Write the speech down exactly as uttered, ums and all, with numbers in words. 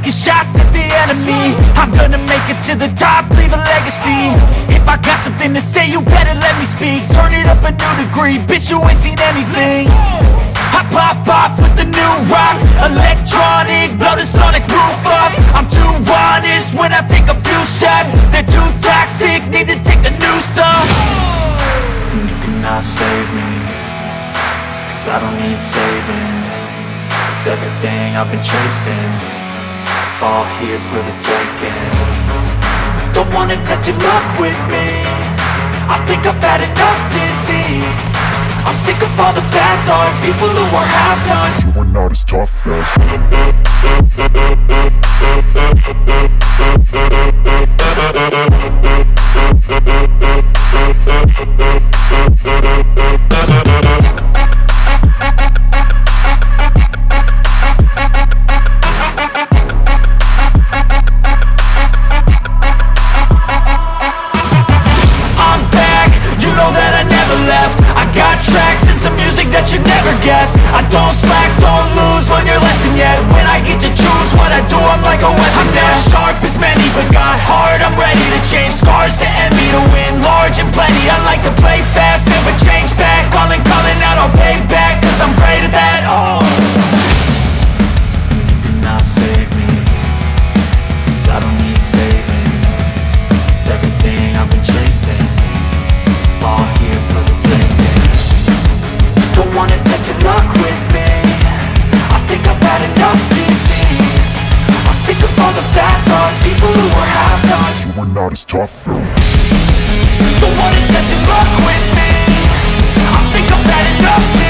taking shots at the enemy. I'm gonna make it to the top, leave a legacy. If I got something to say, you better let me speak. Turn it up a new degree, bitch, you ain't seen anything. I pop off with the new rock, electronic, blow the sonic roof up. I'm too honest when I take a few shots. They're too toxic, need to take the noose off. And you cannot save me, cause I don't need saving. It's everything I've been chasing, all here for the taking. Don't wanna test your luck with me, I think I've had enough disease. I'm sick of all the bad thoughts, people who are half-nots. You are not as tough as I'm back, you know that I never left. I got tracks and some music that you never guessed. I don't slack, don't lose, learn your lesson yet. When I get to choose what I do, I'm like a weapon. I'm not sharp as many, but got hard, I'm ready to change. Scars to envy, to win large and plenty. I like to play fast, never change back. Calling, calling out, I'll pay back, cause I'm great at that. Oh, you cannot save me, cause I don't need saving. It's everything I've been chasing, all here for the taking. Don't wanna test your luck with me, I think I've had enough disease. I'm sick of all the bad thoughts, people who are half-nots. You are not as tough though. Don't wanna test your luck with me, I think I've had enough disease.